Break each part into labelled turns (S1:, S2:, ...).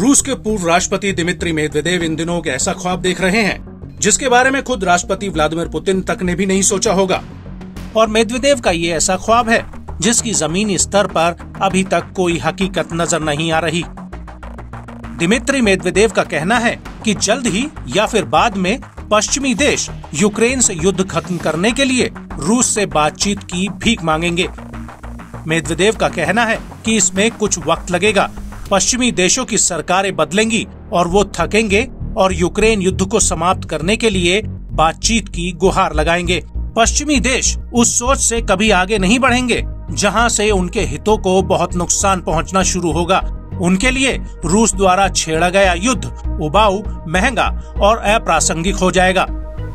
S1: रूस के पूर्व राष्ट्रपति दिमित्री मेदवेदेव इन दिनों एक ऐसा ख्वाब देख रहे हैं जिसके बारे में खुद राष्ट्रपति व्लादिमीर पुतिन तक ने भी नहीं सोचा होगा। और मेदवेदेव का ये ऐसा ख्वाब है जिसकी जमीनी स्तर पर अभी तक कोई हकीकत नजर नहीं आ रही। दिमित्री मेदवेदेव का कहना है कि जल्द ही या फिर बाद में पश्चिमी देश यूक्रेन से युद्ध खत्म करने के लिए रूस से बातचीत की भीख मांगेंगे। मेदवेदेव का कहना है कि इसमें कुछ वक्त लगेगा, पश्चिमी देशों की सरकारें बदलेंगी और वो थकेंगे और यूक्रेन युद्ध को समाप्त करने के लिए बातचीत की गुहार लगाएंगे। पश्चिमी देश उस सोच से कभी आगे नहीं बढ़ेंगे जहां से उनके हितों को बहुत नुकसान पहुंचना शुरू होगा। उनके लिए रूस द्वारा छेड़ा गया युद्ध उबाऊ, महंगा और अप्रासंगिक हो जाएगा।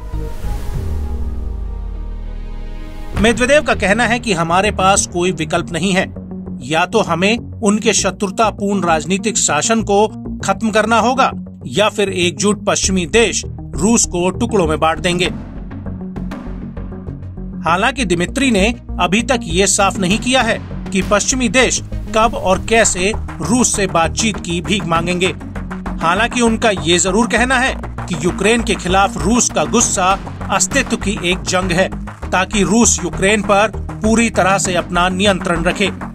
S1: मेदवेदेव का कहना है कि हमारे पास कोई विकल्प नहीं है, या तो हमें उनके शत्रुतापूर्ण राजनीतिक शासन को खत्म करना होगा या फिर एकजुट पश्चिमी देश रूस को टुकड़ों में बांट देंगे। हालांकि दिमित्री ने अभी तक ये साफ नहीं किया है कि पश्चिमी देश कब और कैसे रूस से बातचीत की भीख मांगेंगे। हालांकि उनका ये जरूर कहना है कि यूक्रेन के खिलाफ रूस का गुस्सा अस्तित्व की एक जंग है, ताकि रूस यूक्रेन पर पूरी तरह से अपना नियंत्रण रखे।